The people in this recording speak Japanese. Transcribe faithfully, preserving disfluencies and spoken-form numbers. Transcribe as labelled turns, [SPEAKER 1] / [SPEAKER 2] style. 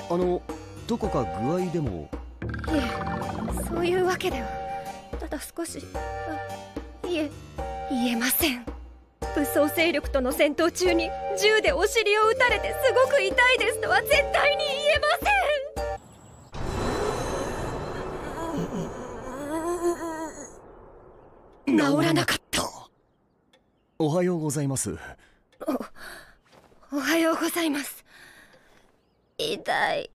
[SPEAKER 1] あの、どこか具合でも？
[SPEAKER 2] いえ、そういうわけでは。ただ少し、あ、いえ、言えません。武装勢力との戦闘中に銃でお尻を撃たれてすごく痛いですとは絶対に言えません。治らなかった。
[SPEAKER 1] おはようございます。
[SPEAKER 2] お、おはようございます。痛い。